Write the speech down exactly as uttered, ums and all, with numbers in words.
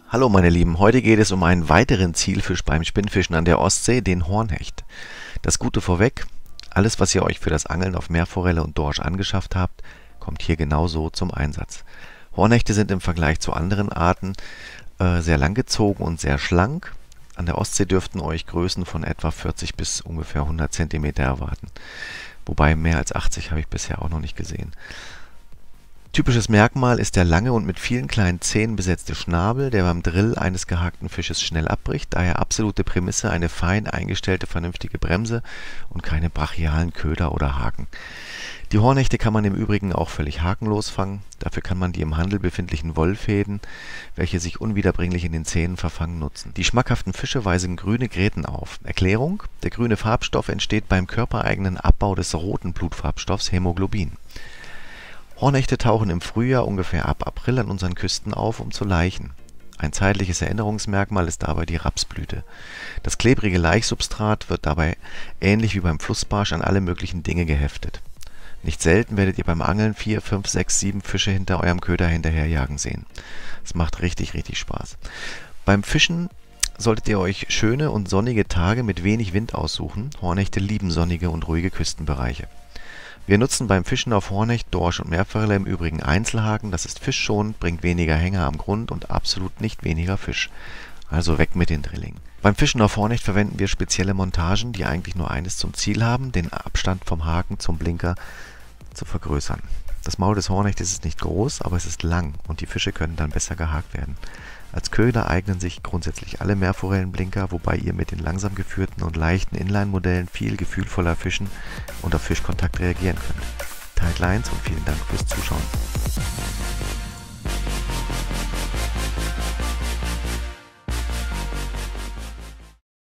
Hallo meine Lieben, heute geht es um einen weiteren Zielfisch beim Spinnfischen an der Ostsee, den Hornhecht. Das Gute vorweg, alles was ihr euch für das Angeln auf Meerforelle und Dorsch angeschafft habt, kommt hier genauso zum Einsatz. Hornhechte sind im Vergleich zu anderen Arten äh, sehr langgezogen und sehr schlank. An der Ostsee dürften euch Größen von etwa vierzig bis ungefähr hundert Zentimeter erwarten. Wobei mehr als achtzig habe ich bisher auch noch nicht gesehen. Typisches Merkmal ist der lange und mit vielen kleinen Zähnen besetzte Schnabel, der beim Drill eines gehackten Fisches schnell abbricht, daher absolute Prämisse eine fein eingestellte, vernünftige Bremse und keine brachialen Köder oder Haken. Die Hornhechte kann man im Übrigen auch völlig hakenlos fangen, dafür kann man die im Handel befindlichen Wollfäden, welche sich unwiederbringlich in den Zähnen verfangen, nutzen. Die schmackhaften Fische weisen grüne Gräten auf. Erklärung: Der grüne Farbstoff entsteht beim körpereigenen Abbau des roten Blutfarbstoffs Hämoglobin. Hornhechte tauchen im Frühjahr ungefähr ab April an unseren Küsten auf, um zu laichen. Ein zeitliches Erinnerungsmerkmal ist dabei die Rapsblüte. Das klebrige Laichsubstrat wird dabei ähnlich wie beim Flussbarsch an alle möglichen Dinge geheftet. Nicht selten werdet ihr beim Angeln vier, fünf, sechs, sieben Fische hinter eurem Köder hinterherjagen sehen. Es macht richtig, richtig Spaß. Beim Fischen solltet ihr euch schöne und sonnige Tage mit wenig Wind aussuchen. Hornhechte lieben sonnige und ruhige Küstenbereiche. Wir nutzen beim Fischen auf Hornhecht, Dorsch und Meerforelle im Übrigen Einzelhaken, das ist fischschonend, bringt weniger Hänger am Grund und absolut nicht weniger Fisch. Also weg mit den Drillingen. Beim Fischen auf Hornhecht verwenden wir spezielle Montagen, die eigentlich nur eines zum Ziel haben, den Abstand vom Haken zum Blinker zu vergrößern. Das Maul des Hornhechtes ist nicht groß, aber es ist lang und die Fische können dann besser gehakt werden. Als Köder eignen sich grundsätzlich alle Meerforellenblinker, wobei ihr mit den langsam geführten und leichten Inline-Modellen viel gefühlvoller fischen und auf Fischkontakt reagieren könnt. Teilt Lines und vielen Dank fürs Zuschauen.